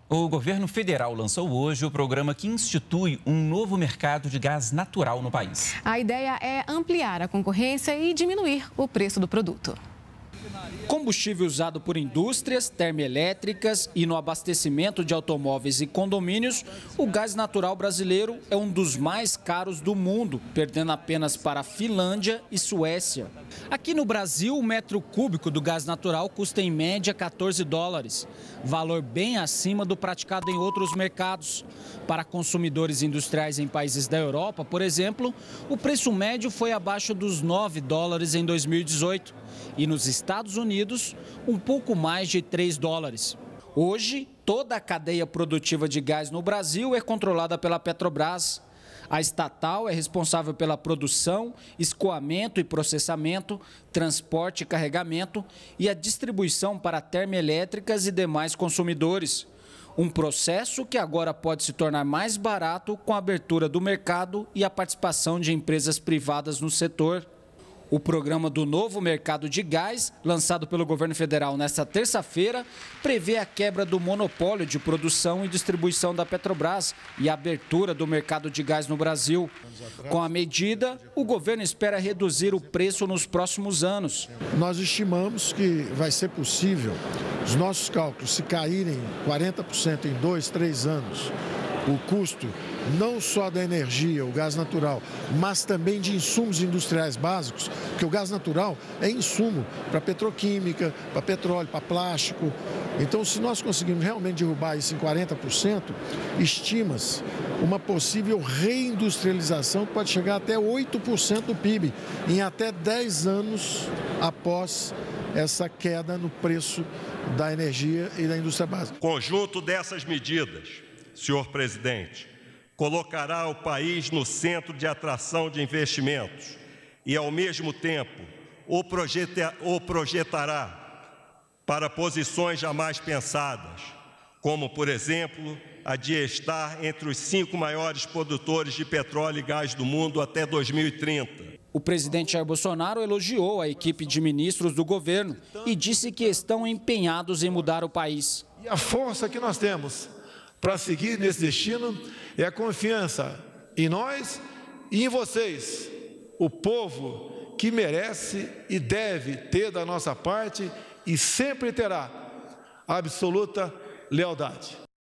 O governo federal lançou hoje o programa que institui um novo mercado de gás natural no país. A ideia é ampliar a concorrência e diminuir o preço do produto. Combustível usado por indústrias, termoelétricas e no abastecimento de automóveis e condomínios, o gás natural brasileiro é um dos mais caros do mundo, perdendo apenas para a Finlândia e Suécia. Aqui no Brasil, o metro cúbico do gás natural custa em média $14, valor bem acima do praticado em outros mercados. Para consumidores industriais em países da Europa, por exemplo, o preço médio foi abaixo dos $9 em 2018 e nos Estados Unidos, um pouco mais de $3. Hoje, toda a cadeia produtiva de gás no Brasil é controlada pela Petrobras. A estatal é responsável pela produção, escoamento e processamento, transporte e carregamento e a distribuição para termoelétricas e demais consumidores. Um processo que agora pode se tornar mais barato com a abertura do mercado e a participação de empresas privadas no setor. O programa do novo mercado de gás, lançado pelo governo federal nesta terça-feira, prevê a quebra do monopólio de produção e distribuição da Petrobras e a abertura do mercado de gás no Brasil. Com a medida, o governo espera reduzir o preço nos próximos anos. Nós estimamos que vai ser possível, os nossos cálculos, se caírem 40% em 2, 3 anos, o custo não só da energia, o gás natural, mas também de insumos industriais básicos, porque o gás natural é insumo para petroquímica, para petróleo, para plástico. Então, se nós conseguirmos realmente derrubar isso em 40%, estima-se uma possível reindustrialização que pode chegar até 8% do PIB em até 10 anos após essa queda no preço da energia e da indústria básica. O conjunto dessas medidas, senhor presidente, colocará o país no centro de atração de investimentos e, ao mesmo tempo, o projetará para posições jamais pensadas, como, por exemplo, a de estar entre os 5 maiores produtores de petróleo e gás do mundo até 2030. O presidente Jair Bolsonaro elogiou a equipe de ministros do governo e disse que estão empenhados em mudar o país. E a força que nós temos para seguir nesse destino é a confiança em nós e em vocês, o povo que merece e deve ter da nossa parte e sempre terá absoluta lealdade.